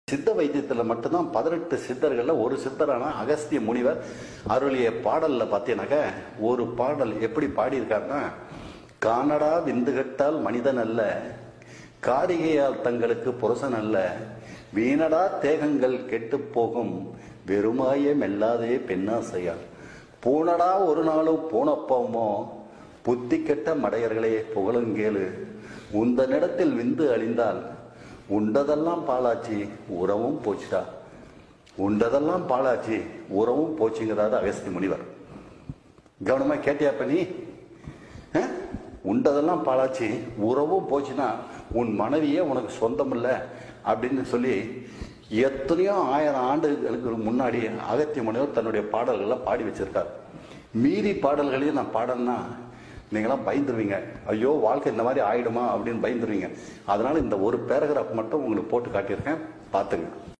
சித்த வைத்தியத்தில் மட்டும்தான் 18 சித்தர்கள்ல ஒரு சித்தரான அகஸ்திய முனிவர் அருளிய பாடல்ல பார்த்தீங்கன்னாக்க ஒரு பாடல் எப்படி பாடியிருக்காருன்னா, காணடா விந்துகட்டால் மனிதன் அல்ல, காரிகையால் தங்களுக்கு புருஷன் அல்ல, வீணடா தேகங்கள் கெட்டு போகும் வெறுமாயே மெல்லாதே பெண்ணாசையால், பூனடா ஒரு நாளும் பூனப்பமோ புத்தி கெட்ட மடையர்களே புகழுங்கேளு, உந்தனிடத்தில் விந்து அழிந்தால் உண்டதெல்லாம் பாலாச்சி உறவும் போச்சுடா, உண்டதெல்லாம் பாலாச்சி உறவும் போச்சுங்கிறாரு அகஸ்திய முனிவர். கவனமா கேட்டியாப்ப நீ? உண்டதெல்லாம் பாலாச்சி உறவும் போச்சுன்னா உன் மனைவியே உனக்கு சொந்தம் இல்லை அப்படின்னு சொல்லி எத்தனையோ 1000 ஆண்டுகளுக்கு முன்னாடி அகஸ்திய முனிவர் தன்னுடைய பாடல்களை பாடி வச்சிருக்கார். மீறி பாடல்களையும் நான் பாடன்னா நீங்களாம் பயந்துருவீங்க, ஐயோ வாழ்க்கை இந்த மாதிரி ஆயிடுமா அப்படின்னு பயந்துருவீங்க. அதனால இந்த ஒரு பேராகிராஃப் மட்டும் உங்களுக்கு போட்டு காட்டியிருக்கேன், பார்த்துங்க.